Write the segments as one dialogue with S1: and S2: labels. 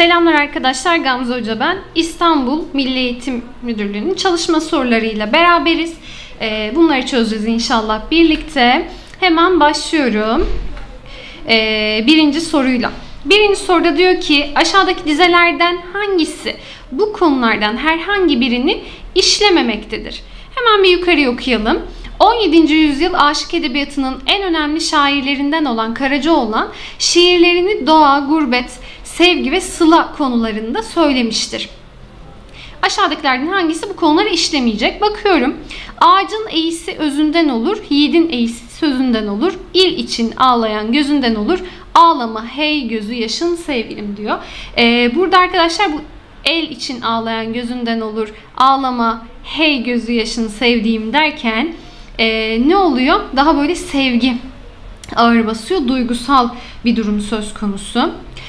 S1: Selamlar arkadaşlar, Gamze Hoca ben. İstanbul Milli Eğitim Müdürlüğü'nün çalışma sorularıyla beraberiz. Bunları çözeceğiz inşallah birlikte. Hemen başlıyorum. Birinci soruyla. Birinci soruda diyor ki aşağıdaki dizelerden hangisi bu konulardan herhangi birini işlememektedir? Hemen bir yukarı okuyalım. 17. yüzyıl aşık edebiyatının en önemli şairlerinden olan Karacaoğlan şiirlerini doğa, gurbet, sevgi ve sıla konularında söylemiştir. Aşağıdakilerden hangisi bu konuları işlemeyecek? Bakıyorum. Ağacın eğisi özünden olur, yiğidin eğisi sözünden olur, il için ağlayan gözünden olur, ağlama hey gözü yaşın sevgilim diyor. Burada arkadaşlar bu el için ağlayan gözünden olur, ağlama hey gözü yaşın sevdiğim derken ne oluyor? Daha böyle sevgi ağır basıyor, duygusal bir durum söz konusu.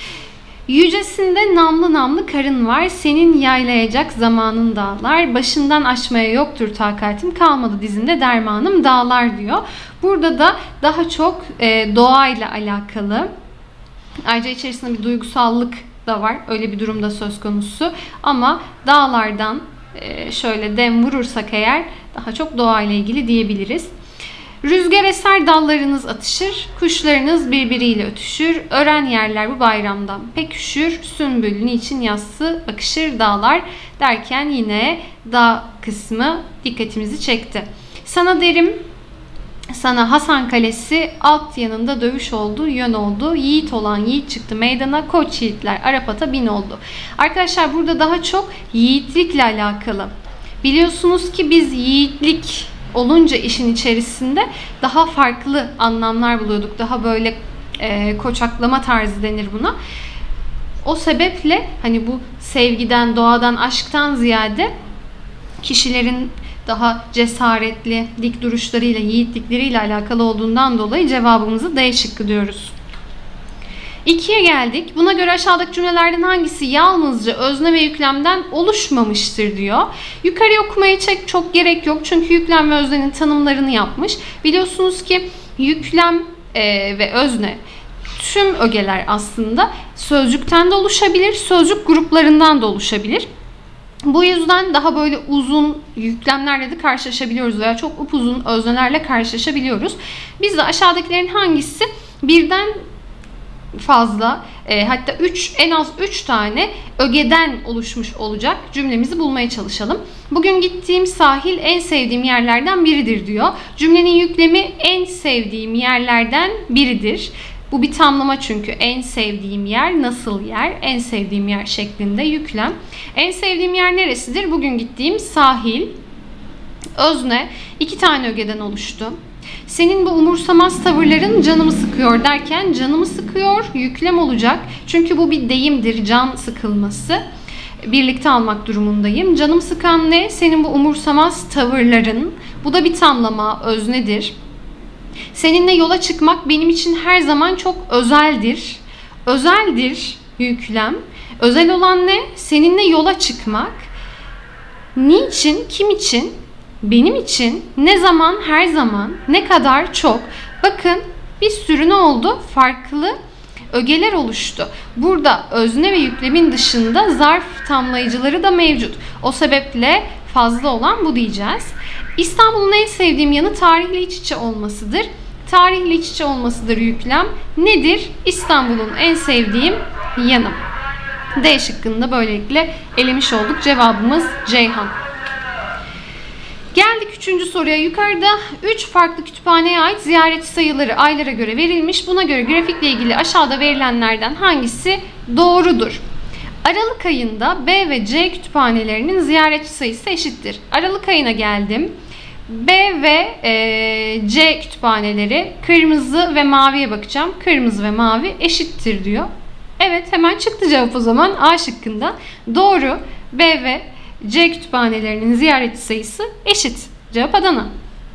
S1: Yücesinde namlı namlı karın var, senin yaylayacak zamanın dağlar, başından aşmaya yoktur takatim, kalmadı dizinde dermanım dağlar diyor. Burada da daha çok doğayla alakalı. Ayrıca içerisinde bir duygusallık da var, öyle bir durumda söz konusu. Ama dağlardan şöyle dem vurursak eğer daha çok doğayla ilgili diyebiliriz. Rüzgar eser dallarınız atışır, kuşlarınız birbiriyle ötüşür, ören yerler bu bayramdan pek üşür, sümbül niçin yassı bakışır dağlar derken yine dağ kısmı dikkatimizi çekti. Sana derim, sana Hasan Kalesi, alt yanında dövüş oldu, yön oldu, yiğit olan yiğit çıktı meydana, koç yiğitler Arap ata bin oldu. Arkadaşlar burada daha çok yiğitlikle alakalı. Biliyorsunuz ki biz yiğitlik olunca işin içerisinde daha farklı anlamlar buluyorduk. Daha böyle koçaklama tarzı denir buna. O sebeple hani bu sevgiden, doğadan, aşktan ziyade kişilerin daha cesaretli, dik duruşlarıyla, yiğitlikleriyle alakalı olduğundan dolayı cevabımızı D şıkkı diyoruz. 2'ye geldik. Buna göre aşağıdaki cümlelerden hangisi yalnızca özne ve yüklemden oluşmamıştır diyor. Yukarıya okumaya çok gerek yok. Çünkü yüklem ve öznenin tanımlarını yapmış. Biliyorsunuz ki yüklem ve özne tüm ögeler aslında sözcükten de oluşabilir, sözcük gruplarından da oluşabilir. Bu yüzden daha böyle uzun yüklemlerle de karşılaşabiliyoruz veya çok upuzun öznelerle karşılaşabiliyoruz. Biz de aşağıdakilerin hangisi birden fazla hatta en az 3 tane ögeden oluşmuş olacak cümlemizi bulmaya çalışalım. Bugün gittiğim sahil en sevdiğim yerlerden biridir diyor. Cümlenin yüklemi en sevdiğim yerlerden biridir. Bu bir tamlama çünkü en sevdiğim yer nasıl yer, en sevdiğim yer şeklinde yüklem. En sevdiğim yer neresidir? Bugün gittiğim sahil. Özne 2 tane ögeden oluştu. Senin bu umursamaz tavırların canımı sıkıyor derken canımı sıkıyor yüklem olacak. Çünkü bu bir deyimdir, can sıkılması. Birlikte almak durumundayım. Canım sıkan ne? Senin bu umursamaz tavırların. Bu da bir tamlama, öznedir. Seninle yola çıkmak benim için her zaman çok özeldir. Özeldir yüklem. Özel olan ne? Seninle yola çıkmak. Niçin? Kim için? Benim için ne zaman, her zaman, ne kadar çok. Bakın bir sürü ne oldu? Farklı ögeler oluştu. Burada özne ve yüklemin dışında zarf tamlayıcıları da mevcut. O sebeple fazla olan bu diyeceğiz. İstanbul'un en sevdiğim yanı tarihle iç içe olmasıdır. Tarihle iç içe olmasıdır yüklem. Nedir? İstanbul'un en sevdiğim yanı. D şıkkında böylelikle elemiş olduk. Cevabımız Ceyhan. Geldik 3. soruya. Yukarıda 3 farklı kütüphaneye ait ziyaretçi sayıları aylara göre verilmiş. Buna göre grafikle ilgili aşağıda verilenlerden hangisi doğrudur? Aralık ayında B ve C kütüphanelerinin ziyaretçi sayısı eşittir. Aralık ayına geldim. B ve C kütüphaneleri kırmızı ve maviye bakacağım. Kırmızı ve mavi eşittir diyor. Evet, hemen çıktı cevap o zaman A şıkkında. Doğru. B ve C kütüphanelerinin ziyaretçi sayısı eşit. Cevap Adana.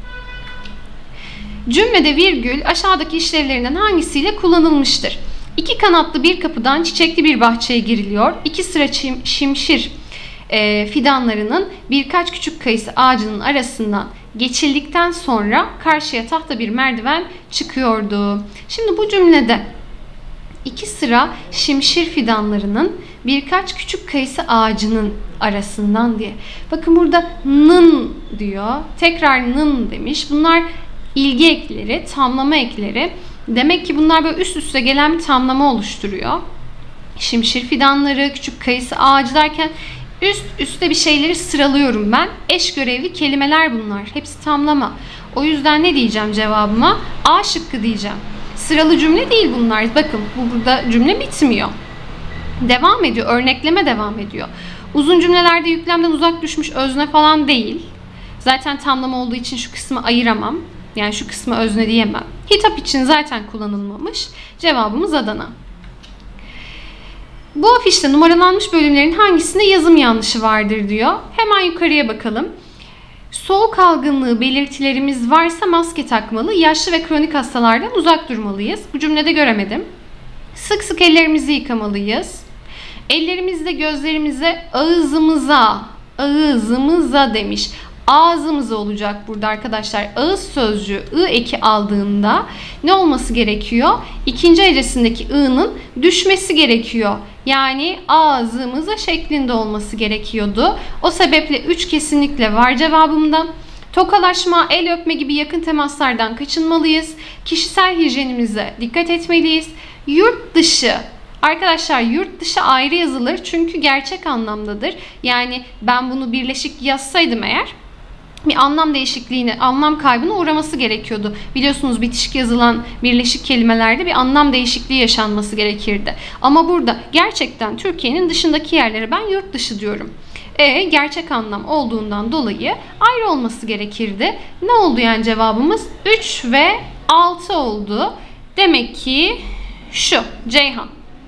S1: Cümlede virgül aşağıdaki işlevlerinden hangisiyle kullanılmıştır? 2 kanatlı bir kapıdan çiçekli bir bahçeye giriliyor. 2 sıra şimşir fidanlarının birkaç küçük kayısı ağacının arasından geçildikten sonra karşıya tahta bir merdiven çıkıyordu. Şimdi bu cümlede 2 sıra şimşir fidanlarının birkaç küçük kayısı ağacının arasından diye. Bakın burada nın diyor. Tekrar nın demiş. Bunlar ilgi ekleri, tamlama ekleri. Demek ki bunlar böyle üst üste gelen bir tamlama oluşturuyor. Şimşir fidanları, küçük kayısı ağacı derken üst üste bir şeyleri sıralıyorum ben. Eş görevli kelimeler bunlar. Hepsi tamlama. O yüzden ne diyeceğim cevabıma? A şıkkı diyeceğim. Sıralı cümle değil bunlar. Bakın burada cümle bitmiyor. Devam ediyor. Örnekleme devam ediyor. Uzun cümlelerde yüklemden uzak düşmüş özne falan değil. Zaten tamlama olduğu için şu kısmı ayıramam. Yani şu kısmı özne diyemem. Hitap için zaten kullanılmamış. Cevabımız Adana. Bu afişte numaralanmış bölümlerin hangisinde yazım yanlışı vardır diyor. Hemen yukarıya bakalım. Soğuk algınlığı belirtilerimiz varsa maske takmalı, yaşlı ve kronik hastalardan uzak durmalıyız. Bu cümlede göremedim. Sık sık ellerimizi yıkamalıyız. Ellerimizle gözlerimize ağzımıza demiş. Ağzımıza olacak burada arkadaşlar. Ağız sözcüğü ı eki aldığında ne olması gerekiyor? İkinci hecesindeki ı'nın düşmesi gerekiyor. Yani ağzımıza şeklinde olması gerekiyordu. O sebeple 3 kesinlikle var cevabımda. Tokalaşma, el öpme gibi yakın temaslardan kaçınmalıyız. Kişisel hijyenimize dikkat etmeliyiz. Yurt dışı. Arkadaşlar yurt dışı ayrı yazılır çünkü gerçek anlamdadır. Yani ben bunu birleşik yazsaydım eğer bir anlam değişikliğine, anlam kaybına uğraması gerekiyordu. Biliyorsunuz bitişik yazılan birleşik kelimelerde bir anlam değişikliği yaşanması gerekirdi. Ama burada gerçekten Türkiye'nin dışındaki yerlere ben yurt dışı diyorum. Gerçek anlam olduğundan dolayı ayrı olması gerekirdi. Ne oldu yani cevabımız? 3 ve 6 oldu. Demek ki şu Ceyhan.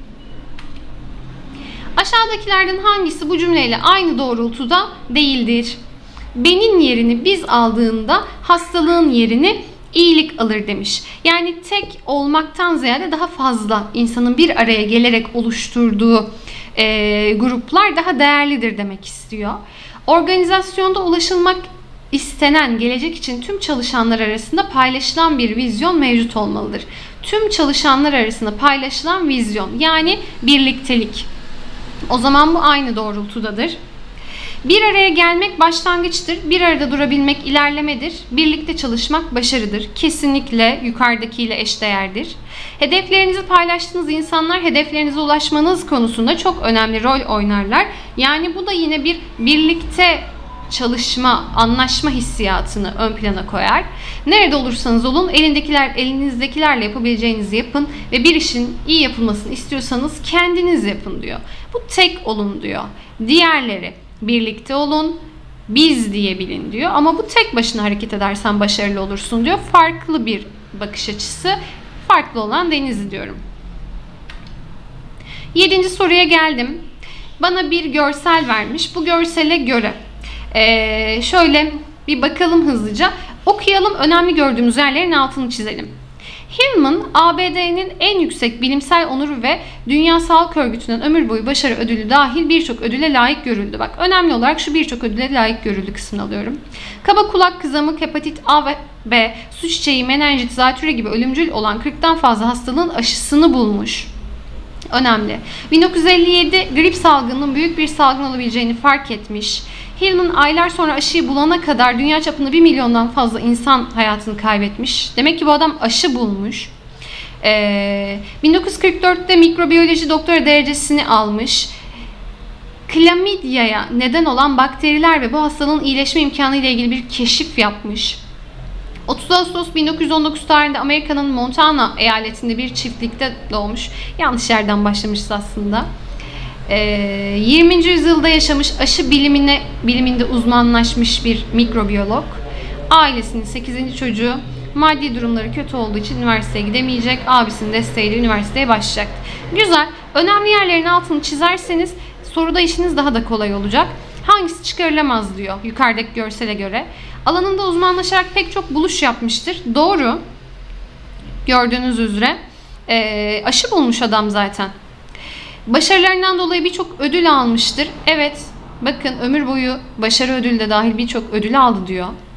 S1: Aşağıdakilerden hangisi bu cümleyle aynı doğrultuda değildir? Benin yerini biz aldığında hastalığın yerini iyilik alır demiş. Yani tek olmaktan ziyade daha fazla insanın bir araya gelerek oluşturduğu gruplar daha değerlidir demek istiyor. Organizasyonda ulaşılmak istenen gelecek için tüm çalışanlar arasında paylaşılan bir vizyon mevcut olmalıdır. Tüm çalışanlar arasında paylaşılan vizyon yani birliktelik. O zaman bu aynı doğrultudadır. Bir araya gelmek başlangıçtır. Bir arada durabilmek ilerlemedir. Birlikte çalışmak başarıdır. Kesinlikle yukarıdakiyle eşdeğerdir. Hedeflerinizi paylaştığınız insanlar hedeflerinize ulaşmanız konusunda çok önemli rol oynarlar. Yani bu da yine bir birlikte çalışma, anlaşma hissiyatını ön plana koyar. Nerede olursanız olun elinizdekilerle yapabileceğinizi yapın ve bir işin iyi yapılmasını istiyorsanız kendiniz yapın diyor. Bu tek olun diyor. Diğerleri birlikte olun, biz diyebilin diyor. Ama bu tek başına hareket edersen başarılı olursun diyor. Farklı bir bakış açısı, farklı olan Denizli diyorum. 7. soruya geldim. Bana bir görsel vermiş. Bu görsele göre şöyle bir bakalım hızlıca. Okuyalım, önemli gördüğümüz yerlerin altını çizelim. Hillman, ABD'nin en yüksek bilimsel onuru ve Dünya Sağlık Örgütü'nün ömür boyu başarı ödülü dahil birçok ödüle layık görüldü. Bak önemli olarak şu birçok ödüle layık görüldü kısmını alıyorum. Kaba kulak kızamık, hepatit A ve B, su çiçeği, menenjit, zatürre gibi ölümcül olan 40'tan fazla hastalığın aşısını bulmuş. Önemli. 1957 grip salgınının büyük bir salgın olabileceğini fark etmiş. Hillman aylar sonra aşıyı bulana kadar dünya çapında 1 milyondan fazla insan hayatını kaybetmiş. Demek ki bu adam aşı bulmuş. 1944'te mikrobiyoloji doktora derecesini almış. Klamidyaya neden olan bakteriler ve bu hastalığın iyileşme imkanı ile ilgili bir keşif yapmış. 30 Ağustos 1919 tarihinde Amerika'nın Montana eyaletinde bir çiftlikte doğmuş. Yanlış yerden başlamışız aslında. 20. yüzyılda yaşamış, aşı biliminde uzmanlaşmış bir mikrobiyolog. Ailesinin 8. çocuğu, maddi durumları kötü olduğu için üniversiteye gidemeyecek. Abisinin desteğiyle üniversiteye başlayacak. Güzel. Önemli yerlerin altını çizerseniz soruda işiniz daha da kolay olacak. Hangisi çıkarılamaz diyor yukarıdaki görsele göre. Alanında uzmanlaşarak pek çok buluş yapmıştır. Doğru. Gördüğünüz üzere. Aşı bulmuş adam zaten. Başarılarından dolayı birçok ödül almıştır. Evet, bakın ömür boyu başarı ödülü de dahil birçok ödül aldı diyor.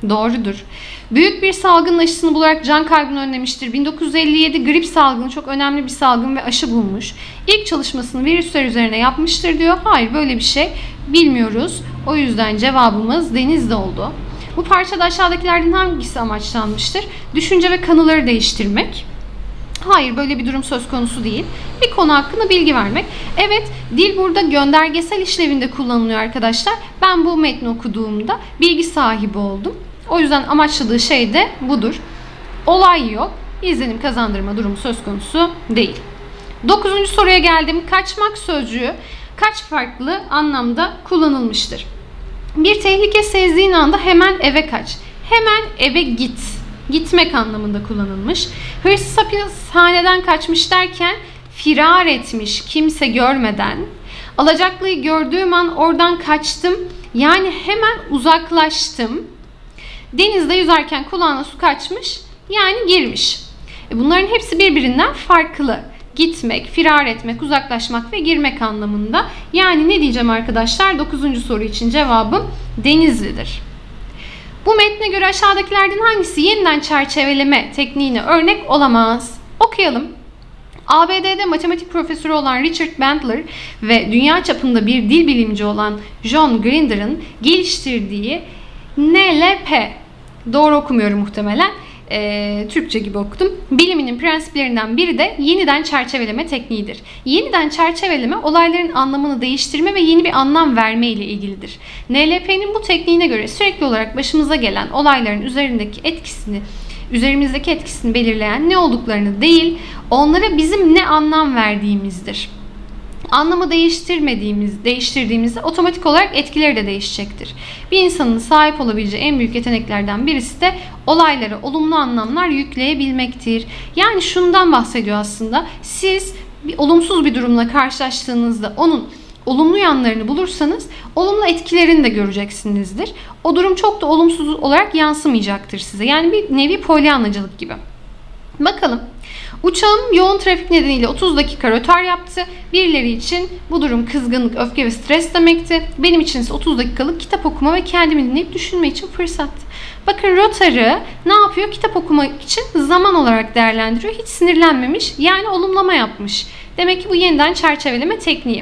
S1: Doğrudur. Büyük bir salgının aşısını bularak can kaybını önlemiştir. 1957 grip salgını çok önemli bir salgın ve aşı bulmuş. İlk çalışmasını virüsler üzerine yapmıştır diyor. Hayır, böyle bir şey bilmiyoruz. O yüzden cevabımız Denizli oldu. Bu parçada aşağıdakilerden hangisi amaçlanmıştır? Düşünce ve kanıları değiştirmek. Hayır, böyle bir durum söz konusu değil. Bir konu hakkında bilgi vermek. Evet, dil burada göndergesel işlevinde kullanılıyor arkadaşlar. Ben bu metni okuduğumda bilgi sahibi oldum. O yüzden amaçladığı şey de budur. Olay yok. İzlenim kazandırma durumu söz konusu değil. 9. soruya geldim. Kaçmak sözcüğü kaç farklı anlamda kullanılmıştır? Bir tehlike sezdiğin anda hemen eve kaç. Hemen eve git. Gitmek anlamında kullanılmış. Hırsız hapishaneden kaçmış derken firar etmiş kimse görmeden. Alacaklıyı gördüğüm an oradan kaçtım. Yani hemen uzaklaştım. Denizde yüzerken kulağına su kaçmış. Yani girmiş. Bunların hepsi birbirinden farklı. Gitmek, firar etmek, uzaklaşmak ve girmek anlamında. Yani ne diyeceğim arkadaşlar? 9. soru için cevabım Denizli'dir. Bu metne göre aşağıdakilerden hangisi yeniden çerçeveleme tekniğine örnek olamaz? Okuyalım. ABD'de matematik profesörü olan Richard Bandler ve dünya çapında bir dil bilimci olan John Grinder'ın geliştirdiği NLP, doğru okumuyorum muhtemelen, Türkçe gibi okudum. Biliminin prensiplerinden biri de yeniden çerçeveleme tekniğidir. Yeniden çerçeveleme olayların anlamını değiştirme ve yeni bir anlam verme ile ilgilidir. NLP'nin bu tekniğine göre sürekli olarak başımıza gelen olayların üzerimizdeki etkisini belirleyen ne olduklarını değil, onlara bizim ne anlam verdiğimizdir. Anlamı değiştirdiğimizde otomatik olarak etkileri de değişecektir. Bir insanın sahip olabileceği en büyük yeteneklerden birisi de olaylara olumlu anlamlar yükleyebilmektir. Yani şundan bahsediyor aslında. Siz olumsuz bir durumla karşılaştığınızda onun olumlu yanlarını bulursanız olumlu etkilerini de göreceksinizdir. O durum çok da olumsuz olarak yansımayacaktır size. Yani bir nevi polyanacılık gibi. Bakalım. Uçağım yoğun trafik nedeniyle 30 dakika rötar yaptı. Birileri için bu durum kızgınlık, öfke ve stres demekti. Benim için ise 30 dakikalık kitap okuma ve kendimi dinleyip düşünme için fırsattı. Bakın, rötarı ne yapıyor? Kitap okumak için zaman olarak değerlendiriyor. Hiç sinirlenmemiş. Yani olumlama yapmış. Demek ki bu yeniden çerçeveleme tekniği.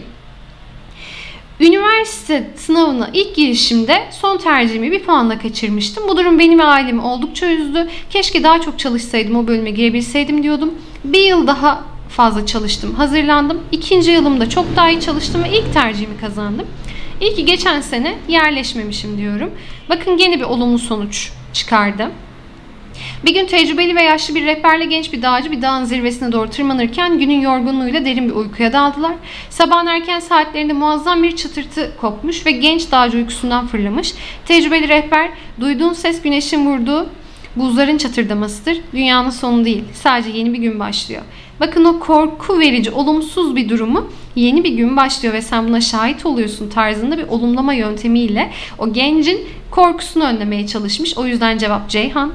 S1: Üniversite sınavına ilk girişimde son tercihimi bir puanla kaçırmıştım. Bu durum beni ve ailemi oldukça üzdü. Keşke daha çok çalışsaydım, o bölüme girebilseydim diyordum. Bir yıl daha fazla çalıştım, hazırlandım. İkinci yılımda çok daha iyi çalıştım ve ilk tercihimi kazandım. İyi ki geçen sene yerleşmemişim diyorum. Bakın, gene bir olumlu sonuç çıkardı. Bir gün tecrübeli ve yaşlı bir rehberle genç bir dağcı bir dağın zirvesine doğru tırmanırken günün yorgunluğuyla derin bir uykuya daldılar. Sabahın erken saatlerinde muazzam bir çıtırtı kopmuş ve genç dağcı uykusundan fırlamış. Tecrübeli rehber, "Duyduğun ses güneşin vurduğu buzların çatırdamasıdır. Dünyanın sonu değil. Sadece yeni bir gün başlıyor." Bakın, o korku verici, olumsuz bir durumu yeni bir gün başlıyor ve sen buna şahit oluyorsun tarzında bir olumlama yöntemiyle o gencin korkusunu önlemeye çalışmış. O yüzden cevap Ceyhan.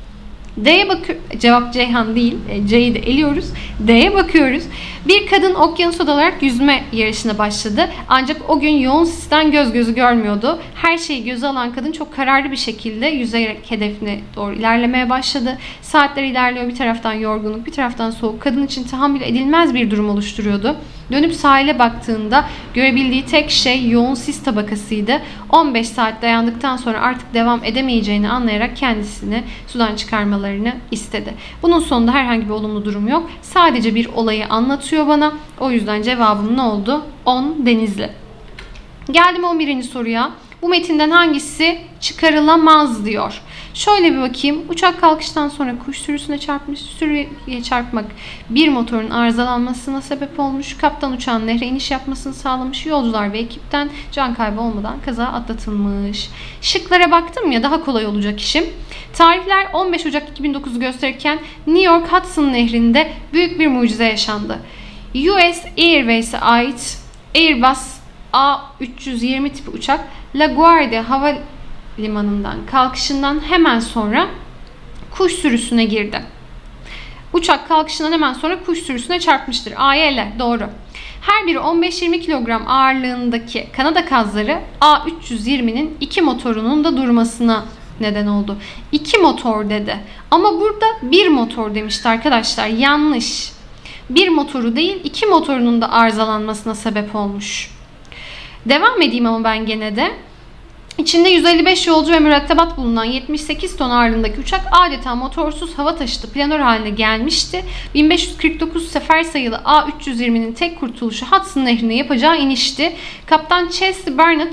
S1: Cevap Ceyhan değil. C'yi de eliyoruz. D'ye bakıyoruz. Bir kadın okyanusa dalarak yüzme yarışına başladı. Ancak o gün yoğun sisten göz gözü görmüyordu. Her şeyi göze alan kadın çok kararlı bir şekilde yüzerek hedefine doğru ilerlemeye başladı. Saatler ilerliyor. Bir taraftan yorgunluk, bir taraftan soğuk. Kadın için tahammül edilmez bir durum oluşturuyordu. Dönüp sahile baktığında görebildiği tek şey yoğun sis tabakasıydı. 15 saat dayandıktan sonra artık devam edemeyeceğini anlayarak kendisini sudan çıkarmalarını istedi. Bunun sonunda herhangi bir olumlu durum yok. Sadece bir olayı anlatıyor bana. O yüzden cevabım ne oldu? 10 Denizli. Geldim 11. soruya. Bu metinden hangisi çıkarılamaz diyor. Şöyle bir bakayım. Uçak kalkıştan sonra kuş sürüsüne çarpmış. Sürüye çarpmak bir motorun arızalanmasına sebep olmuş. Kaptan uçağın nehre iniş yapmasını sağlamış. Yolcular ve ekipten can kaybı olmadan kaza atlatılmış. Şıklara baktım ya, daha kolay olacak işim. Tarihler 15 Ocak 2009'u gösterirken New York Hudson Nehri'nde büyük bir mucize yaşandı. US Airways'e ait Airbus A320 tipi uçak LaGuardia Havalimanı'ndan kalkışından hemen sonra kuş sürüsüne girdi. Uçak kalkışından hemen sonra kuş sürüsüne çarpmıştır. A'ya doğru. Her biri 15-20 kilogram ağırlığındaki Kanada kazları A320'nin iki motorunun da durmasına neden oldu. 2 motor dedi. Ama burada 1 motor demişti arkadaşlar. Yanlış. 1 motoru değil 2 motorunun da arızalanmasına sebep olmuş. Devam edeyim ama ben gene de. İçinde 155 yolcu ve mürettebat bulunan 78 ton ağırlığındaki uçak adeta motorsuz hava taşıtı planör haline gelmişti. 1549 sefer sayılı A320'nin tek kurtuluşu Hudson Nehri'ne yapacağı inişti. Kaptan Chelsea Barnett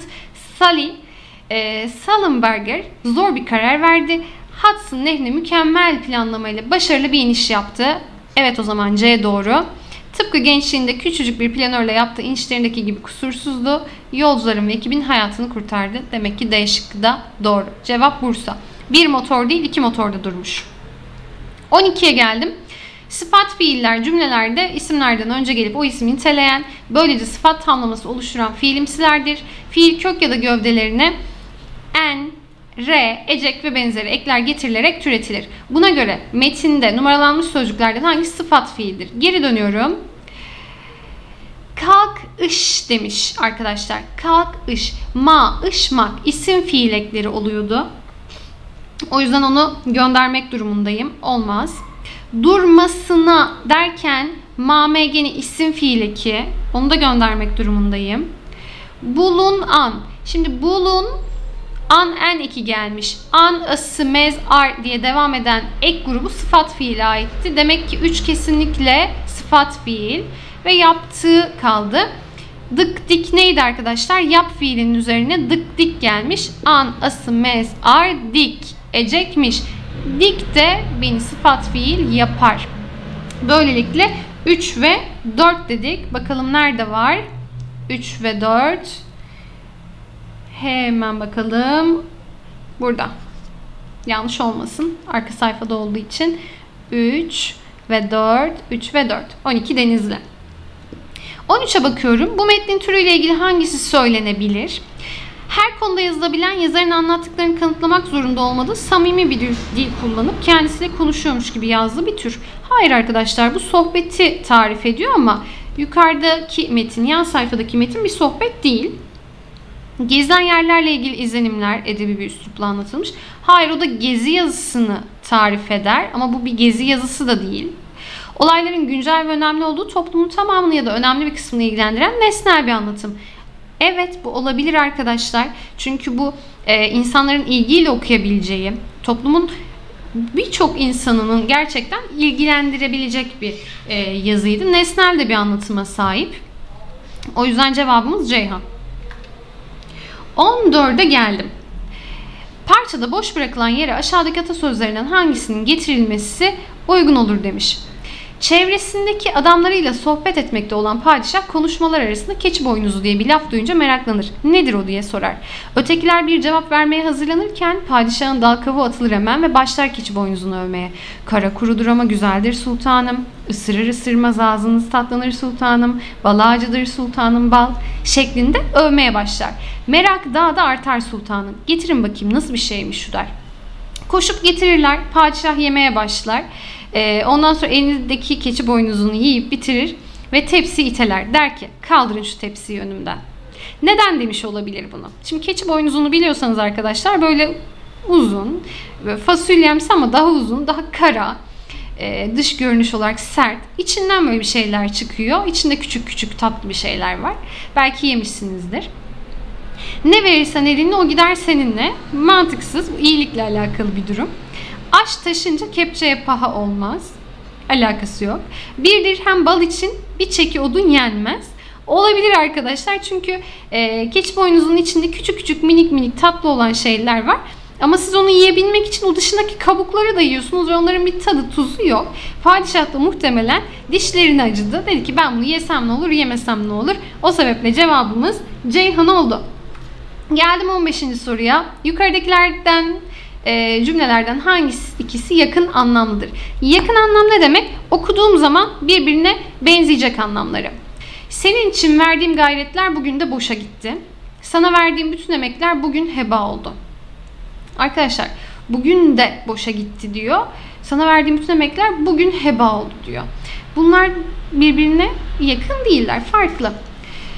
S1: Sullenberger zor bir karar verdi. Hudson Nehri'ne mükemmel planlamayla başarılı bir iniş yaptı. Evet, o zaman C doğru. Tıpkı gençliğinde küçücük bir planörle yaptığı inişlerindeki gibi kusursuzdu. Yolcuların ve ekibin hayatını kurtardı. Demek ki D şıkkı da doğru. Cevap Bursa. 1 motor değil 2 motorda durmuş. 12'ye geldim. Sıfat fiiller cümlelerde isimlerden önce gelip o ismi niteleyen, böylece sıfat tamlaması oluşturan fiilimsilerdir. Fiil kök ya da gövdelerine en, re, ecek ve benzeri ekler getirilerek türetilir. Buna göre metinde numaralanmış sözcüklerden hangisi sıfat fiildir? Geri dönüyorum. Kalk, ış demiş arkadaşlar. Kalk, ış. Ma, ışmak isim fiil ekleri oluyordu. O yüzden onu göndermek durumundayım. Olmaz. Durmasına derken mamegeni isim fiil eki. Onu da göndermek durumundayım. Bulun, an. Şimdi bulun, an, en eki gelmiş. An, ısı, mez, ar diye devam eden ek grubu sıfat fiile aitti. Demek ki 3 kesinlikle sıfat fiil. Ve yaptığı kaldı. Dık dik neydi arkadaşlar? Yap fiilinin üzerine dık dik gelmiş. An, ısı, mez, ar, dik. Ecekmiş. Dik de beni sıfat fiil yapar. Böylelikle 3 ve 4 dedik. Bakalım nerede var? 3 ve 4. Hemen bakalım. Burada. Yanlış olmasın. Arka sayfada olduğu için 3 ve 4. 3 ve 4. 12 Denizli. 13'e bakıyorum. Bu metnin türüyle ilgili hangisi söylenebilir? Her konuda yazılabilen, yazarın anlattıklarını kanıtlamak zorunda olmadığı samimi bir dil kullanıp kendisiyle konuşuyormuş gibi yazdığı bir tür. Hayır arkadaşlar, bu sohbeti tarif ediyor ama yukarıdaki metin, yan sayfadaki metin bir sohbet değil. Gezilen yerlerle ilgili izlenimler edebi bir üslupla anlatılmış. Hayır, o da gezi yazısını tarif eder ama bu bir gezi yazısı da değil. Olayların güncel ve önemli olduğu toplumun tamamını ya da önemli bir kısmını ilgilendiren nesnel bir anlatım. Evet, bu olabilir arkadaşlar. Çünkü bu insanların ilgiyle okuyabileceği, toplumun birçok insanının gerçekten ilgilendirebilecek bir yazıydı. Nesnel de bir anlatıma sahip. O yüzden cevabımız Ceyhan. 14'e geldim. Parçada boş bırakılan yere aşağıdaki atasözlerinden hangisinin getirilmesi uygun olur demiş. Çevresindeki adamlarıyla sohbet etmekte olan padişah konuşmalar arasında keçi boynuzu diye bir laf duyunca meraklanır. Nedir o diye sorar. Ötekiler bir cevap vermeye hazırlanırken padişahın dal kavuğu atılır hemen ve başlar keçi boynuzunu övmeye. Kara kurudur ama güzeldir sultanım. Isırır ısırmaz ağzınız tatlanır sultanım. Bal ağacıdır sultanım bal şeklinde övmeye başlar. Merak daha da artar sultanım. Getirin bakayım nasıl bir şeymiş şu der. Koşup getirirler. Padişah yemeye başlar. Ondan sonra elindeki keçi boynuzunu yiyip bitirir ve tepsi iteler. Der ki kaldırın şu tepsiyi önümden. Neden demiş olabilir bunu? Şimdi keçi boynuzunu biliyorsanız arkadaşlar böyle uzun, fasulyemsi ama daha uzun, daha kara, dış görünüş olarak sert. İçinden böyle bir şeyler çıkıyor. İçinde küçük küçük tatlı bir şeyler var. Belki yemişsinizdir. Ne verirsen elinle o gider seninle. Mantıksız, bu iyilikle alakalı bir durum. Aş taşınca kepçeye paha olmaz. Alakası yok. Bir dirhem bal için bir çeki odun yenmez. Olabilir arkadaşlar çünkü keçi boynuzunun içinde küçük küçük minik minik tatlı olan şeyler var. Ama siz onu yiyebilmek için o dışındaki kabukları da yiyorsunuz ve onların bir tadı tuzu yok. Padişah da muhtemelen dişlerini acıdı. Dedi ki ben bunu yesem ne olur yemesem ne olur. O sebeple cevabımız Ceyhan oldu. Geldim 15. soruya. Yukarıdakilerden cümlelerden hangisi ikisi yakın anlamlıdır? Yakın anlam ne demek? Okuduğum zaman birbirine benzeyecek anlamları. Senin için verdiğim gayretler bugün de boşa gitti. Sana verdiğim bütün emekler bugün heba oldu. Arkadaşlar bugün de boşa gitti diyor. Sana verdiğim bütün emekler bugün heba oldu diyor. Bunlar birbirine yakın değiller, farklı.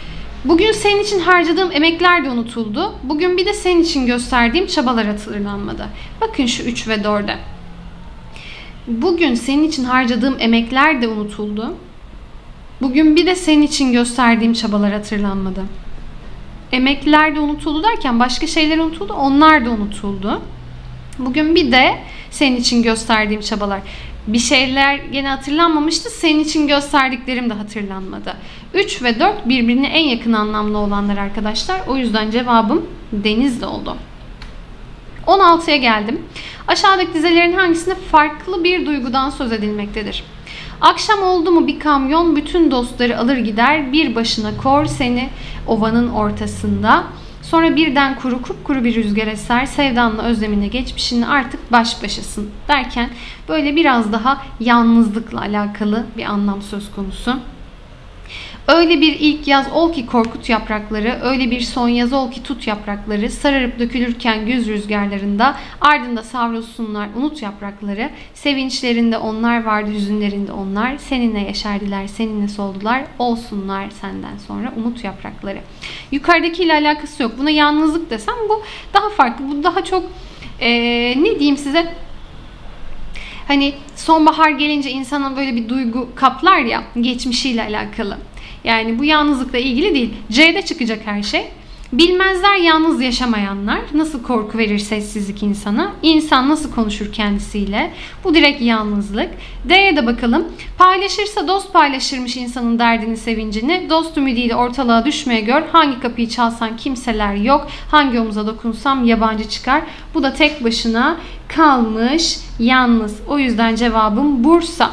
S1: Bugün senin için harcadığım emekler de unutuldu. Bugün bir de senin için gösterdiğim çabalar hatırlanmadı. Bakın şu 3 ve 4'e. Bugün senin için harcadığım emekler de unutuldu. Bugün bir de senin için gösterdiğim çabalar hatırlanmadı. Emekler de unutuldu derken başka şeyler unutuldu, onlar da unutuldu. Bugün bir de senin için gösterdiğim çabalar. Bir şeyler gene hatırlanmamıştı, senin için gösterdiklerim de hatırlanmadı. 3 ve 4 birbirine en yakın anlamlı olanlar arkadaşlar. O yüzden cevabım Denizli oldu. 16'ya geldim. Aşağıdaki dizelerin hangisinde farklı bir duygudan söz edilmektedir? Akşam oldu mu bir kamyon bütün dostları alır gider, bir başına kor seni ovanın ortasında. Sonra birden kuru kupkuru bir rüzgar eser, sevdanla özleminle geçmişinle artık baş başasın derken böyle biraz daha yalnızlıkla alakalı bir anlam söz konusu. Öyle bir ilk yaz ol ki korkut yaprakları, öyle bir son yaz ol ki tut yaprakları, sararıp dökülürken güz rüzgarlarında, ardında savrulsunlar unut yaprakları, sevinçlerinde onlar vardı, hüzünlerinde onlar, seninle yeşerdiler, seninle soldular, olsunlar senden sonra umut yaprakları. Yukarıdakiyle alakası yok. Buna yalnızlık desem bu daha farklı, bu daha çok ne diyeyim size, hani sonbahar gelince insanın böyle bir duygu kaplar ya, geçmişiyle alakalı. Yani bu yalnızlıkla ilgili değil. C'de çıkacak her şey. Bilmezler yalnız yaşamayanlar. Nasıl korku verir sessizlik insana? İnsan nasıl konuşur kendisiyle? Bu direkt yalnızlık. D'ye de bakalım. Paylaşırsa dost paylaşırmış insanın derdini, sevincini. Dost ümidiyle ortalığa düşmeye gör. Hangi kapıyı çalsan kimseler yok. Hangi omuza dokunsam yabancı çıkar. Bu da tek başına kalmış, yalnız. O yüzden cevabım Bursa.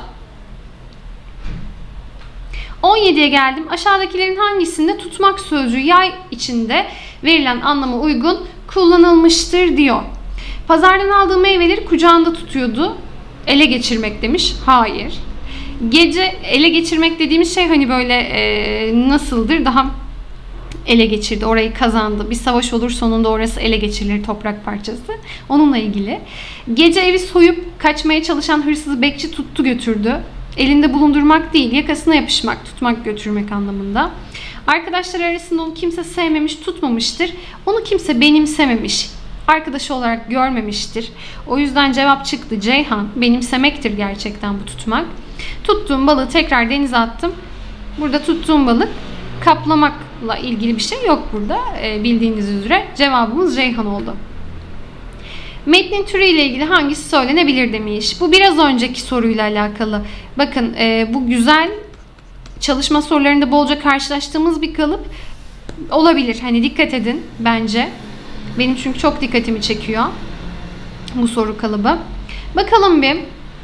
S1: 17'ye geldim. Aşağıdakilerin hangisinde tutmak sözcüğü yay içinde verilen anlama uygun kullanılmıştır diyor. Pazardan aldığı meyveleri kucağında tutuyordu. Ele geçirmek demiş. Hayır. Gece ele geçirmek dediğimiz şey hani böyle nasıldır? Daha ele geçirdi, orayı kazandı. Bir savaş olur, sonunda orası ele geçirilir, toprak parçası. Onunla ilgili. Gece evi soyup kaçmaya çalışan hırsızı bekçi tuttu götürdü. Elinde bulundurmak değil, yakasına yapışmak, tutmak, götürmek anlamında. Arkadaşlar arasında onu kimse sevmemiş, tutmamıştır. Onu kimse benimsememiş, arkadaşı olarak görmemiştir. O yüzden cevap çıktı Ceyhan. Benimsemektir gerçekten bu tutmak. Tuttuğum balığı tekrar denize attım. Burada tuttuğum balık kaplamakla ilgili bir şey yok burada. Bildiğiniz üzere cevabımız Ceyhan oldu. Metnin türü ile ilgili hangisi söylenebilir demiş. Bu biraz önceki soruyla alakalı. Bakın bu güzel çalışma sorularında bolca karşılaştığımız bir kalıp olabilir. Hani dikkat edin bence. Benim çünkü çok dikkatimi çekiyor bu soru kalıbı. Bakalım bir.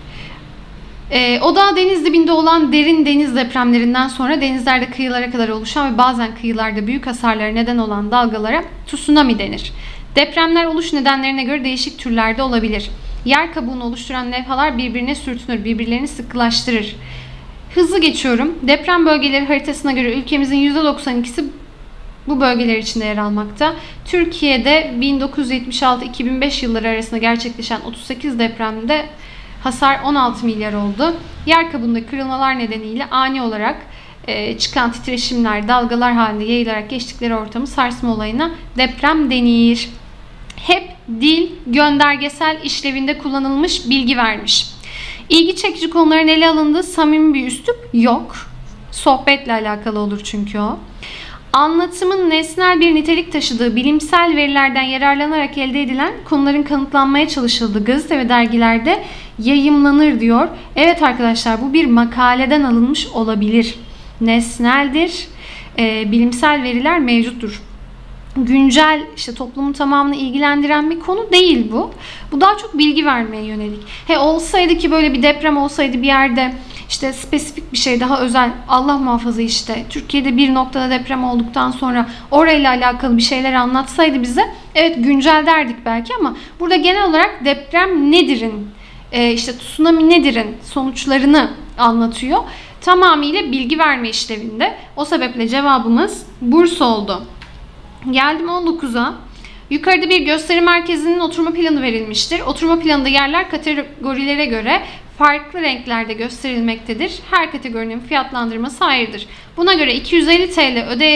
S1: Odağı deniz dibinde olan derin deniz depremlerinden sonra denizlerde kıyılara kadar oluşan ve bazen kıyılarda büyük hasarlara neden olan dalgalara tsunami denir. Depremler oluş nedenlerine göre değişik türlerde olabilir. Yer kabuğunu oluşturan levhalar birbirine sürtünür, birbirlerini sıkılaştırır. Hızlı geçiyorum. Deprem bölgeleri haritasına göre ülkemizin %92'si bu bölgeler içinde yer almakta. Türkiye'de 1976-2005 yılları arasında gerçekleşen 38 depremde hasar 16 milyar oldu. Yer kabuğunda kırılmalar nedeniyle ani olarak çıkan titreşimler, dalgalar halinde yayılarak geçtikleri ortamı sarsma olayına deprem denir. Hep dil göndergesel işlevinde kullanılmış, bilgi vermiş. İlgi çekici konuların ele alındığı samimi bir üslup yok. Sohbetle alakalı olur çünkü o. Anlatımın nesnel bir nitelik taşıdığı bilimsel verilerden yararlanarak elde edilen konuların kanıtlanmaya çalışıldığı gazete ve dergilerde yayımlanır diyor. Evet arkadaşlar, bu bir makaleden alınmış olabilir. Nesneldir. Bilimsel veriler mevcuttur. Güncel, işte toplumun tamamını ilgilendiren bir konu değil bu. Bu daha çok bilgi vermeye yönelik. Olsaydı ki böyle bir deprem olsaydı bir yerde, işte spesifik bir şey, daha özel, Allah muhafaza, işte Türkiye'de bir noktada deprem olduktan sonra orayla alakalı bir şeyler anlatsaydı bize, evet güncel derdik belki, ama burada genel olarak deprem nedir'in, işte tsunami nedir'in sonuçlarını anlatıyor. Tamamıyla bilgi verme işlevinde. O sebeple cevabımız Bursa oldu. Geldim 19'a. Yukarıda bir gösteri merkezinin oturma planı verilmiştir. Oturma planında yerler kategorilere göre farklı renklerde gösterilmektedir. Her kategorinin fiyatlandırması ayrıdır. Buna göre 250 TL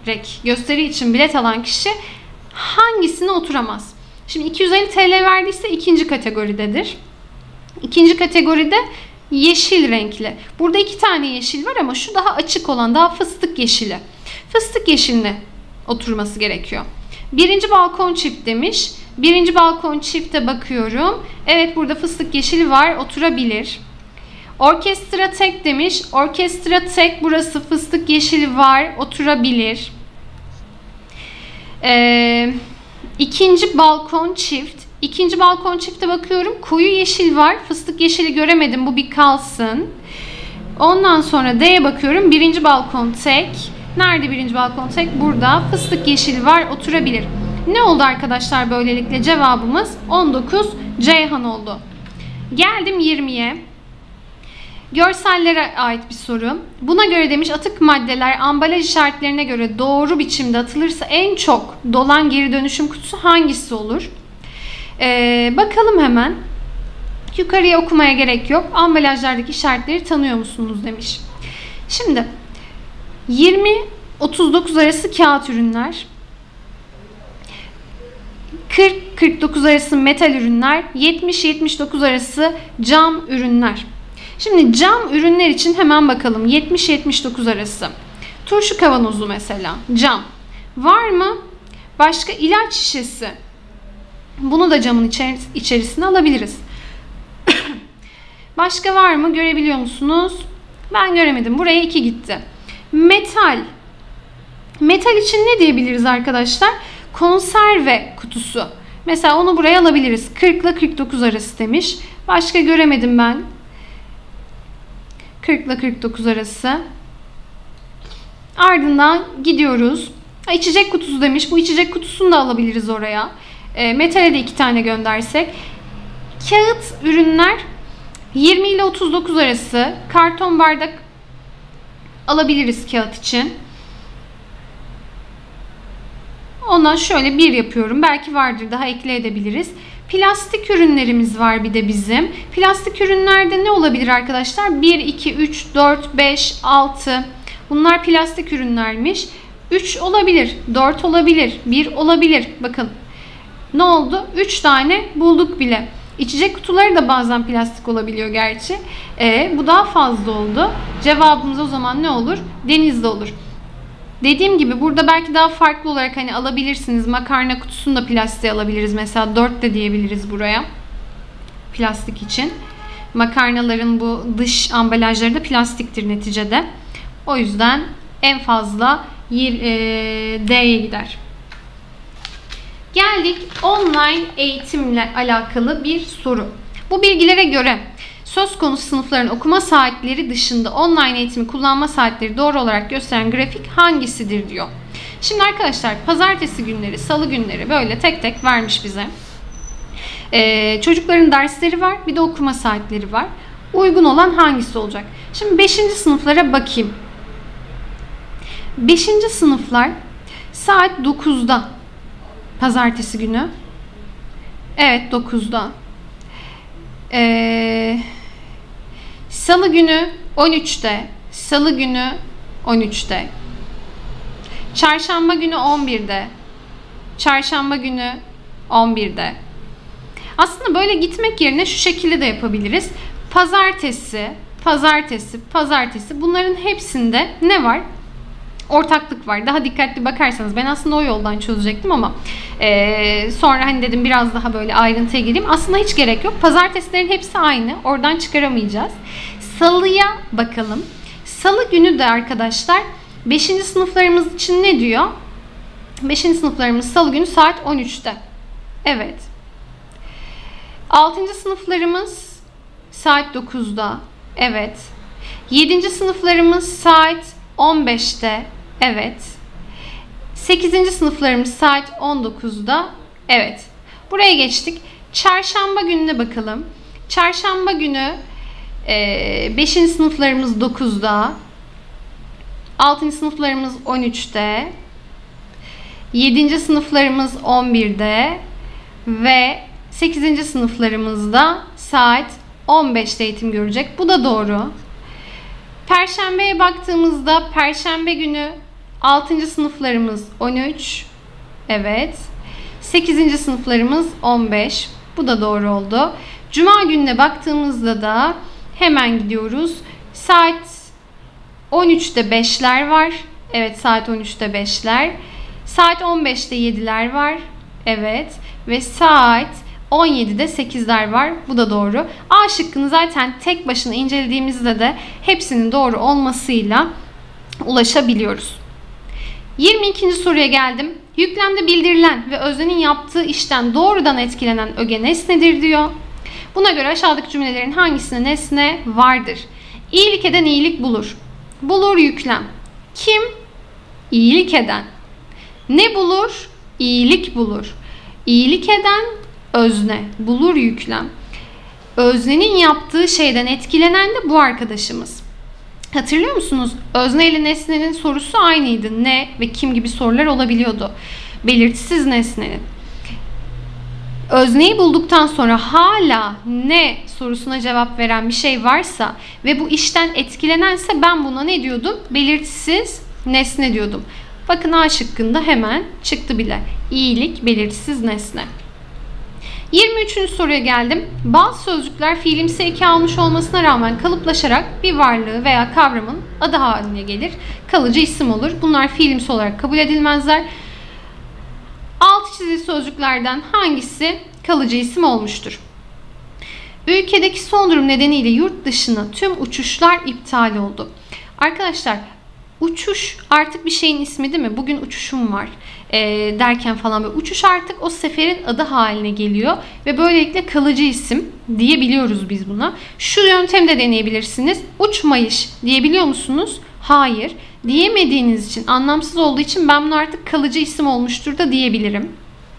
S1: gösteri için bilet alan kişi hangisine oturamaz? Şimdi 250 TL verdiyse ikinci kategoridedir. İkinci kategoride yeşil renkli. Burada 2 tane yeşil var ama şu daha açık olan, daha fıstık yeşili. Fıstık yeşiline oturması gerekiyor. Birinci balkon çift demiş. Birinci balkon çifte bakıyorum. Evet, burada fıstık yeşili var, oturabilir. Orkestra tek demiş. Orkestra tek, burası fıstık yeşili var, oturabilir. İkinci balkon çift. İkinci balkon çifte bakıyorum. Koyu yeşil var. Fıstık yeşili göremedim. Bu bir kalsın. Ondan sonra D'ye bakıyorum. Birinci balkon tek. Nerede birinci balkon tek? Burada. Fıstık yeşili var. Oturabilir. Ne oldu arkadaşlar böylelikle? Cevabımız 19 Ceyhan oldu. Geldim 20'ye. Görsellere ait bir soru. Buna göre demiş, atık maddeler ambalaj işaretlerine göre doğru biçimde atılırsa en çok dolan geri dönüşüm kutusu hangisi olur? Bakalım hemen. Yukarıya okumaya gerek yok. Ambalajlardaki işaretleri tanıyor musunuz demiş. Şimdi 20-39 arası kağıt ürünler, 40-49 arası metal ürünler, 70-79 arası cam ürünler. Şimdi cam ürünler için hemen bakalım. 70-79 arası. Turşu kavanozu mesela. Cam. Var mı? Başka ilaç şişesi. Bunu da camın içerisine alabiliriz. Başka var mı? Görebiliyor musunuz? Ben göremedim. Buraya 2 gitti. Metal. Metal için ne diyebiliriz arkadaşlar? Konserve kutusu. Mesela onu buraya alabiliriz. 40 ile 49 arası demiş. Başka göremedim ben. 40 ile 49 arası. Ardından gidiyoruz. İçecek kutusu demiş. Bu içecek kutusunu da alabiliriz oraya. Metale de 2 tane göndersek. Kağıt ürünler 20 ile 39 arası. Karton bardak alabiliriz kağıt için. Ona şöyle 1 yapıyorum. Belki vardır, daha ekleyebiliriz. Plastik ürünlerimiz var bir de bizim. Plastik ürünlerde ne olabilir arkadaşlar? 1, 2, 3, 4, 5, 6. Bunlar plastik ürünlermiş. 3 olabilir, 4 olabilir, 1 olabilir. Bakın ne oldu? 3 tane bulduk bile. İçecek kutuları da bazen plastik olabiliyor gerçi. Bu daha fazla oldu. Cevabımız o zaman ne olur? Denizde olur. Dediğim gibi burada belki daha farklı olarak hani alabilirsiniz. Makarna kutusunu da plastiğe alabiliriz. Mesela 4 de diyebiliriz buraya. Plastik için. Makarnaların bu dış ambalajları da plastiktir neticede. O yüzden en fazla D'ye gider. Geldik online eğitimle alakalı bir soru. Bu bilgilere göre söz konusu sınıfların okuma saatleri dışında online eğitimi kullanma saatleri doğru olarak gösteren grafik hangisidir diyor. Şimdi arkadaşlar pazartesi günleri, salı günleri böyle tek tek vermiş bize. Çocukların dersleri var, bir de okuma saatleri var. Uygun olan hangisi olacak? Şimdi 5. sınıflara bakayım. 5. sınıflar saat 9'da pazartesi günü. Evet 9'da. Salı günü 13'te. Salı günü 13'te. Çarşamba günü 11'de. Çarşamba günü 11'de. Aslında böyle gitmek yerine şu şekilde de yapabiliriz. Pazartesi, pazartesi, pazartesi. Bunların hepsinde ne var? Ortaklık var. Daha dikkatli bakarsanız ben aslında o yoldan çözecektim ama sonra hani dedim biraz daha böyle ayrıntıya gireyim. Aslında hiç gerek yok. Pazartesilerin hepsi aynı. Oradan çıkaramayacağız. Salıya bakalım. Salı günü de arkadaşlar 5. sınıflarımız için ne diyor? 5. sınıflarımız salı günü saat 13'te. Evet. 6. sınıflarımız saat 9'da. Evet. 7. sınıflarımız saat 15'te. Evet. 8. sınıflarımız saat 19'da. Evet. Buraya geçtik. Çarşamba gününe bakalım. Çarşamba günü 5. sınıflarımız 9'da. 6. sınıflarımız 13'te. 7. sınıflarımız 11'de. Ve 8. sınıflarımızda saat 15'te eğitim görecek. Bu da doğru. Perşembeye baktığımızda Perşembe günü 6. sınıflarımız 13. Evet. 8. sınıflarımız 15. Bu da doğru oldu. Cuma gününe baktığımızda da hemen gidiyoruz. Saat 13'te 5'ler var. Evet, saat 13'te 5'ler. Saat 15'te 7'ler var. Evet. Ve saat 17'de 8'ler var. Bu da doğru. A şıkkını zaten tek başına incelediğimizde de hepsinin doğru olmasıyla ulaşabiliyoruz. 22. soruya geldim. Yüklemde bildirilen ve öznenin yaptığı işten doğrudan etkilenen öge nesnedir diyor. Buna göre aşağıdaki cümlelerin hangisinde nesne vardır? İyilik eden iyilik bulur. Bulur yüklem. Kim? İyilik eden. Ne bulur? İyilik bulur. İyilik eden özne. Bulur yüklem. Öznenin yaptığı şeyden etkilenen de bu arkadaşımız. Hatırlıyor musunuz? Özne ile nesnenin sorusu aynıydı. Ne ve kim gibi sorular olabiliyordu. Belirtisiz nesnenin. Özneyi bulduktan sonra hala ne sorusuna cevap veren bir şey varsa ve bu işten etkilenense ben buna ne diyordum? Belirtisiz nesne diyordum. Bakın A şıkkında hemen çıktı bile. İyilik belirtisiz nesne. 23. soruya geldim. Bazı sözcükler fiilimsi eki almış olmasına rağmen kalıplaşarak bir varlığı veya kavramın adı haline gelir. Kalıcı isim olur. Bunlar fiilimsi olarak kabul edilmezler. Alt çizili sözcüklerden hangisi kalıcı isim olmuştur? Ülkedeki son durum nedeniyle yurt dışına tüm uçuşlar iptal oldu. Arkadaşlar, uçuş artık bir şeyin ismi değil mi? Bugün uçuşum var derken falan böyle. Uçuş artık o seferin adı haline geliyor ve böylelikle kalıcı isim diyebiliyoruz biz buna. Şu yöntemde deneyebilirsiniz. Uçmayış diyebiliyor musunuz? Hayır. Diyemediğiniz için, anlamsız olduğu için ben bunu artık kalıcı isim olmuştur da diyebilirim.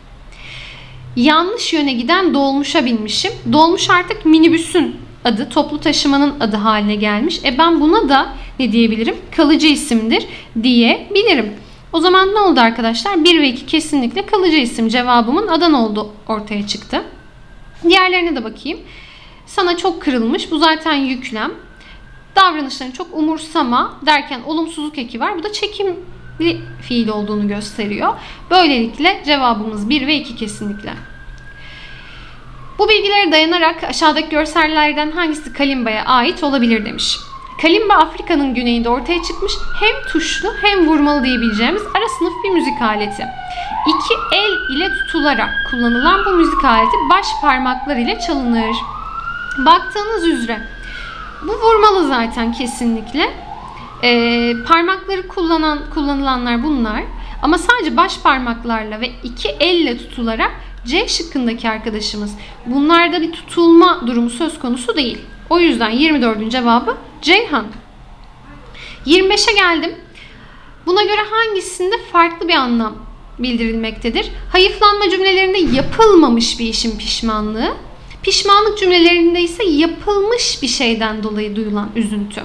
S1: Yanlış yöne giden dolmuşa binmişim. Dolmuş artık minibüsün adı, toplu taşımanın adı haline gelmiş. Ben buna da ne diyebilirim? Kalıcı isimdir diyebilirim. O zaman ne oldu arkadaşlar? 1 ve 2 kesinlikle kalıcı isim. Cevabımın Adana oldu ortaya çıktı. Diğerlerine de bakayım. Sana çok kırılmış. Bu zaten yüklem. Davranışlarını çok umursama derken olumsuzluk eki var. Bu da çekimli fiil olduğunu gösteriyor. Böylelikle cevabımız 1 ve 2 kesinlikle. Bu bilgilere dayanarak aşağıdaki görsellerden hangisi kalimbaya ait olabilir demiş. Kalimba Afrika'nın güneyinde ortaya çıkmış hem tuşlu hem vurmalı diyebileceğimiz ara sınıf bir müzik aleti. İki el ile tutularak kullanılan bu müzik aleti baş parmaklar ile çalınır. Baktığınız üzere bu vurmalı zaten kesinlikle. Parmakları kullanılanlar bunlar. Ama sadece baş parmaklarla ve iki elle tutularak C şıkkındaki arkadaşımız. Bunlarda bir tutulma durumu söz konusu değil. O yüzden 24'ün cevabı Ceyhan. 25'e geldim. Buna göre hangisinde farklı bir anlam bildirilmektedir? Hayıflanma cümlelerinde yapılmamış bir işin pişmanlığı. Pişmanlık cümlelerinde ise yapılmış bir şeyden dolayı duyulan üzüntü.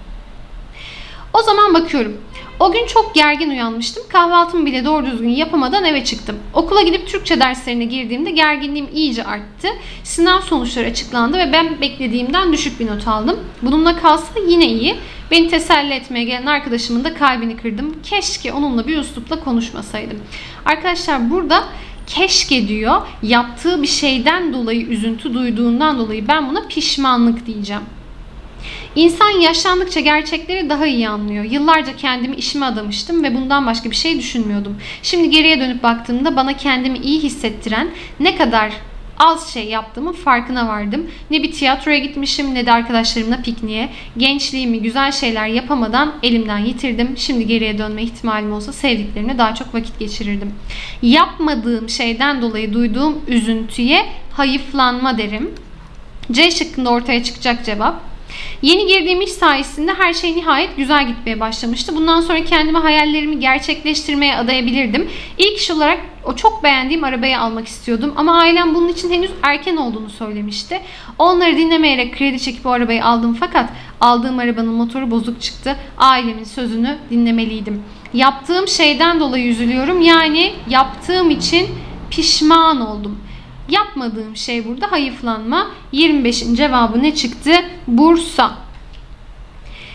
S1: O zaman bakıyorum. O gün çok gergin uyanmıştım. Kahvaltımı bile doğru düzgün yapamadan eve çıktım. Okula gidip Türkçe derslerine girdiğimde gerginliğim iyice arttı. Sınav sonuçları açıklandı ve ben beklediğimden düşük bir not aldım. Bununla kalsa yine iyi. Beni teselli etmeye gelen arkadaşımın da kalbini kırdım. Keşke onunla bir üslupla konuşmasaydım. Arkadaşlar burada keşke diyor. Yaptığı bir şeyden dolayı, üzüntü duyduğundan dolayı ben buna pişmanlık diyeceğim. İnsan yaşlandıkça gerçekleri daha iyi anlıyor. Yıllarca kendimi işime adamıştım ve bundan başka bir şey düşünmüyordum. Şimdi geriye dönüp baktığımda bana kendimi iyi hissettiren ne kadar az şey yaptığımın farkına vardım. Ne bir tiyatroya gitmişim ne de arkadaşlarımla pikniğe. Gençliğimi güzel şeyler yapamadan elimden yitirdim. Şimdi geriye dönme ihtimalim olsa sevdiklerimle daha çok vakit geçirirdim. Yapmadığım şeyden dolayı duyduğum üzüntüye hayıflanma derim. C şıkkında ortaya çıkacak cevap. Yeni girdiğim iş sayesinde her şey nihayet güzel gitmeye başlamıştı. Bundan sonra kendime hayallerimi gerçekleştirmeye adayabilirdim. İlk iş olarak o çok beğendiğim arabayı almak istiyordum. Ama ailem bunun için henüz erken olduğunu söylemişti. Onları dinlemeyerek kredi çekip o arabayı aldım fakat aldığım arabanın motoru bozuk çıktı. Ailemin sözünü dinlemeliydim. Yaptığım şeyden dolayı üzülüyorum. Yani yaptığım için pişman oldum. Yapmadığım şey burada hayıflanma. 25'in cevabı ne çıktı? Bursa.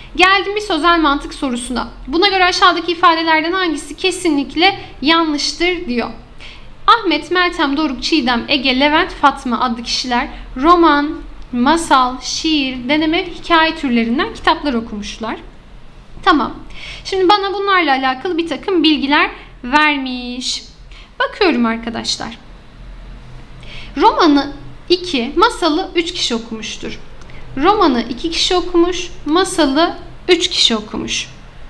S1: Geldim bir sözel mantık sorusuna. Buna göre aşağıdaki ifadelerden hangisi kesinlikle yanlıştır diyor. Ahmet, Meltem, Doruk, Çiğdem, Ege, Levent, Fatma adlı kişiler roman, masal, şiir, deneme, hikaye türlerinden kitaplar okumuşlar. Tamam. Şimdi bana bunlarla alakalı bir takım bilgiler vermiş. Bakıyorum arkadaşlar. Romanı 2, masalı 3 kişi okumuştur. Romanı 2 kişi okumuş, masalı 3 kişi okumuş.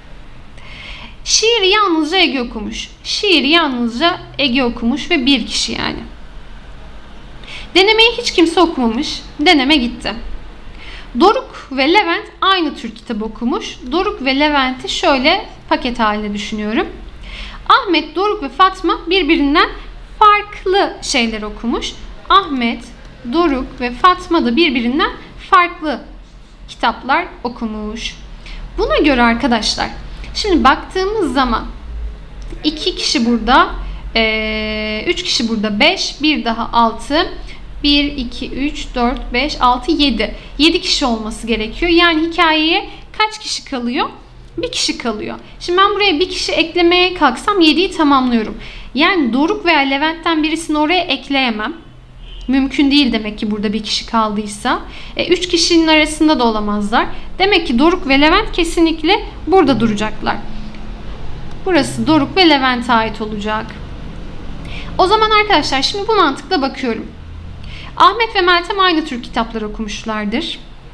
S1: Şiiri yalnızca Ege okumuş. Şiiri yalnızca Ege okumuş ve 1 kişi yani. Denemeyi hiç kimse okumamış. Deneme gitti. Doruk ve Levent aynı tür kitabı okumuş. Doruk ve Levent'i şöyle paket halinde düşünüyorum. Ahmet, Doruk ve Fatma birbirinden farklı şeyler okumuş. Ahmet, Doruk ve Fatma da birbirinden farklı kitaplar okumuş. Buna göre arkadaşlar, şimdi baktığımız zaman 2 kişi burada, 3 kişi burada, 5, bir daha 6, 1, 2, 3, 4, 5, 6, 7. 7 kişi olması gerekiyor. Yani hikayeye kaç kişi kalıyor? 1 kişi kalıyor. Şimdi ben buraya 1 kişi eklemeye kalksam 7'yi tamamlıyorum. Yani Doruk veya Levent'ten birisini oraya ekleyemem. Mümkün değil demek ki burada 1 kişi kaldıysa. 3 kişinin arasında da olamazlar. Demek ki Doruk ve Levent kesinlikle burada duracaklar. Burası Doruk ve Levent'e ait olacak. O zaman arkadaşlar şimdi bu mantıkla bakıyorum. Ahmet ve Meltem aynı tür kitaplar okumuşlardır.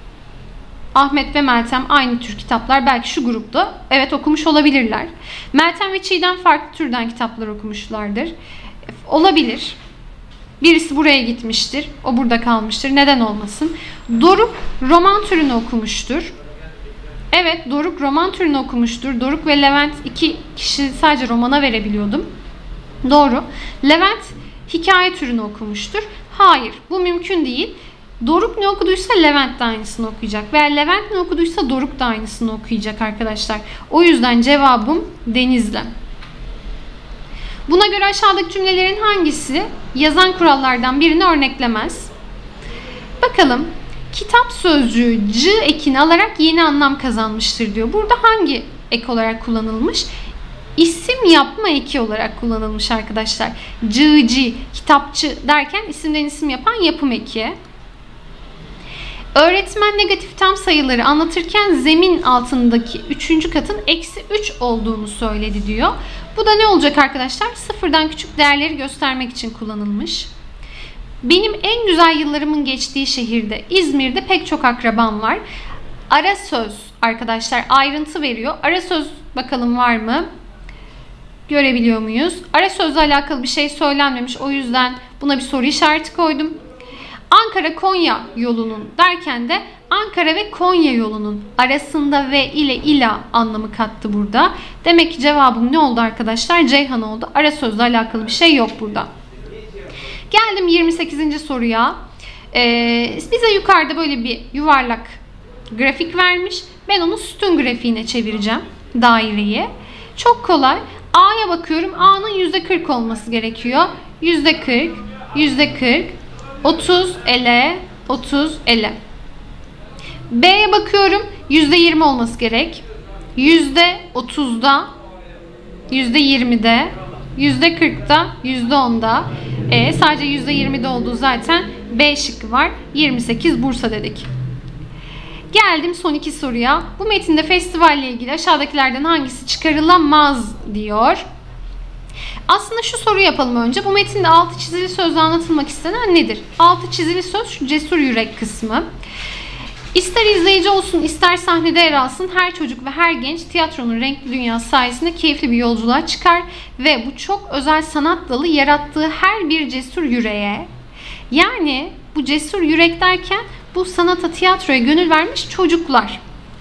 S1: Ahmet ve Meltem aynı tür kitaplar belki şu grupta evet okumuş olabilirler. Meltem ve Çiğdem farklı türden kitaplar okumuşlardır. Olabilir. Birisi buraya gitmiştir. O burada kalmıştır. Neden olmasın? Doruk roman türünü okumuştur. Evet, Doruk roman türünü okumuştur. Doruk ve Levent 2 kişi sadece romana verebiliyordum. Doğru. Levent hikaye türünü okumuştur. Hayır, bu mümkün değil. Doruk ne okuduysa Levent de aynısını okuyacak. Veya Levent ne okuduysa Doruk da aynısını okuyacak arkadaşlar. O yüzden cevabım Denizli. Buna göre aşağıdaki cümlelerin hangisi yazan kurallardan birini örneklemez? Bakalım. Kitap sözcüğü c ekini alarak yeni anlam kazanmıştır diyor. Burada hangi ek olarak kullanılmış? İsim yapma eki olarak kullanılmış arkadaşlar. Cıcı, kitapçı derken isimden isim yapan yapım eki. Öğretmen negatif tam sayıları anlatırken zemin altındaki 3. katın eksi 3 olduğunu söyledi diyor. Bu da ne olacak arkadaşlar? Sıfırdan küçük değerleri göstermek için kullanılmış. Benim en güzel yıllarımın geçtiği şehirde, İzmir'de pek çok akrabam var. Ara söz arkadaşlar ayrıntı veriyor. Ara söz bakalım var mı? Görebiliyor muyuz? Ara sözle alakalı bir şey söylenmemiş. O yüzden buna bir soru işareti koydum. Ankara-Konya yolunun derken de Ankara ve Konya yolunun arasında ve ile ila anlamı kattı burada. Demek ki cevabım ne oldu arkadaşlar? Ceyhan oldu. Ara sözle alakalı bir şey yok burada. Geldim 28. soruya. Bize yukarıda böyle bir yuvarlak grafik vermiş. Ben onu sütun grafiğine çevireceğim. Daireyi. Çok kolay. A'ya bakıyorum. A'nın %40 olması gerekiyor. %40, %40, 30 ele, 30 ele. B'ye bakıyorum. %20 olması gerek. %30'da, %20'de, %40'da, %10'da. Sadece %20'de olduğu zaten B şıkkı var. 28 Bursa dedik. Geldim son 2 soruya. Bu metinde festivalle ilgili aşağıdakilerden hangisi çıkarılamaz diyor. Aslında şu soruyu yapalım önce. Bu metinde altı çizili sözle anlatılmak istenen nedir? Altı çizili söz şu cesur yürek kısmı. İster izleyici olsun, ister sahnede yer alsın her çocuk ve her genç tiyatronun renkli dünyası sayesinde keyifli bir yolculuğa çıkar ve bu çok özel sanat dalı yarattığı her bir cesur yüreğe, yani bu cesur yürek derken bu sanata, tiyatroya gönül vermiş çocuklar.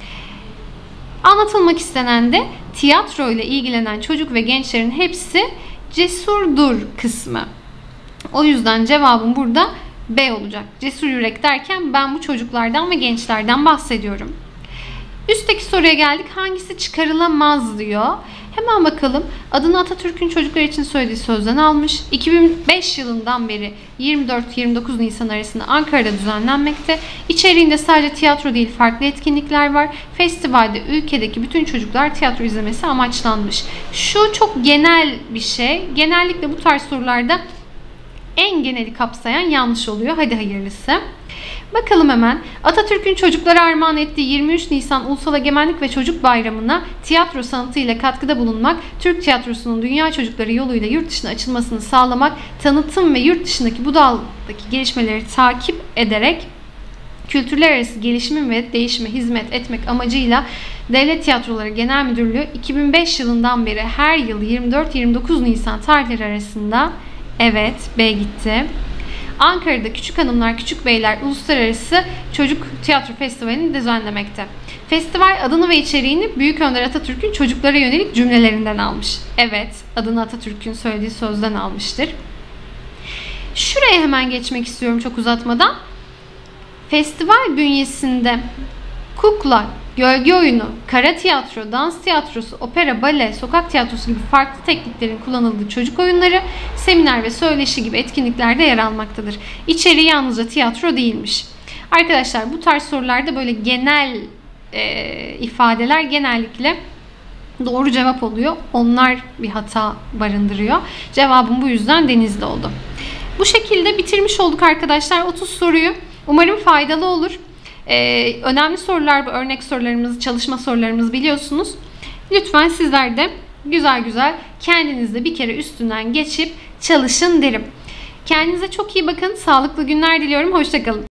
S1: Anlatılmak istenen de tiyatro ile ilgilenen çocuk ve gençlerin hepsi cesurdur kısmı. O yüzden cevabım burada B olacak. Cesur yürek derken ben bu çocuklardan ve gençlerden bahsediyorum. Üstteki soruya geldik. Hangisi çıkarılamaz diyor. Hemen bakalım. Adını Atatürk'ün çocuklar için söylediği sözden almış. 2005 yılından beri 24-29 Nisan arasında Ankara'da düzenlenmekte. İçeriğinde sadece tiyatro değil farklı etkinlikler var. Festivalde ülkedeki bütün çocuklar tiyatro izlemesi amaçlanmış. Şu çok genel bir şey. Genellikle bu tarz sorularda en geneli kapsayan yanlış oluyor. Hadi hayırlısı. Bakalım hemen. Atatürk'ün çocuklara armağan ettiği 23 Nisan Ulusal Egemenlik ve Çocuk Bayramı'na tiyatro sanatıyla katkıda bulunmak, Türk tiyatrosunun dünya çocukları yoluyla yurt dışına açılmasını sağlamak, tanıtım ve yurt dışındaki bu daldaki gelişmeleri takip ederek kültürler arası gelişimin ve değişime hizmet etmek amacıyla Devlet Tiyatroları Genel Müdürlüğü 2005 yılından beri her yıl 24-29 Nisan tarihleri arasında, evet B gitti, Ankara'da Küçük Hanımlar Küçük Beyler Uluslararası Çocuk Tiyatro Festivali'ni düzenlemekte. Festival adını ve içeriğini Büyük Önder Atatürk'ün çocuklara yönelik cümlelerinden almış. Evet, adını Atatürk'ün söylediği sözden almıştır. Şuraya hemen geçmek istiyorum çok uzatmadan. Festival bünyesinde kukla, gölge oyunu, kara tiyatro, dans tiyatrosu, opera, bale, sokak tiyatrosu gibi farklı tekniklerin kullanıldığı çocuk oyunları, seminer ve söyleşi gibi etkinliklerde yer almaktadır. İçeriği yalnızca tiyatro değilmiş. Arkadaşlar bu tarz sorularda böyle genel ifadeler genellikle doğru cevap oluyor. Onlar bir hata barındırıyor. Cevabım bu yüzden Denizli oldu. Bu şekilde bitirmiş olduk arkadaşlar 30 soruyu. Umarım faydalı olur. Önemli sorular bu, örnek sorularımız, çalışma sorularımız biliyorsunuz. Lütfen sizler de güzel güzel kendinizde bir kere üstünden geçip çalışın derim. Kendinize çok iyi bakın. Sağlıklı günler diliyorum. Hoşça kalın.